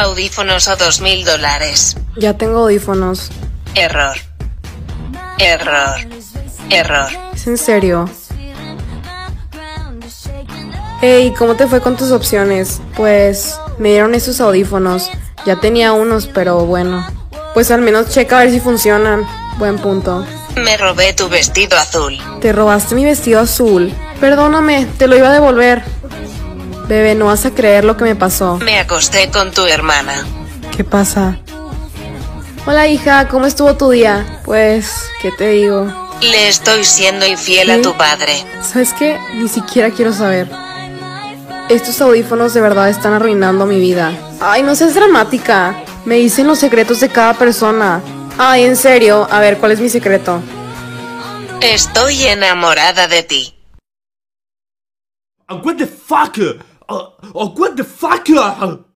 Audífonos o $2000. Ya tengo audífonos. Error. Error. Error. ¿Es en serio? Hey, ¿cómo te fue con tus opciones? Pues me dieron esos audífonos. Ya tenía unos, pero bueno. Pues al menos checa a ver si funcionan. Buen punto. Me robé tu vestido azul. Te robaste mi vestido azul. Perdóname, te lo iba a devolver. Bebé, no vas a creer lo que me pasó. Me acosté con tu hermana. ¿Qué pasa? Hola hija, ¿cómo estuvo tu día? Pues, ¿qué te digo? Le estoy siendo infiel a ¿Qué? tu padre. ¿Sabes qué? Ni siquiera quiero saber. Estos audífonos de verdad están arruinando mi vida. Ay, no seas dramática. Me dicen los secretos de cada persona. Ay, en serio. A ver, ¿cuál es mi secreto? Estoy enamorada de ti. What the fuck? What the fuck?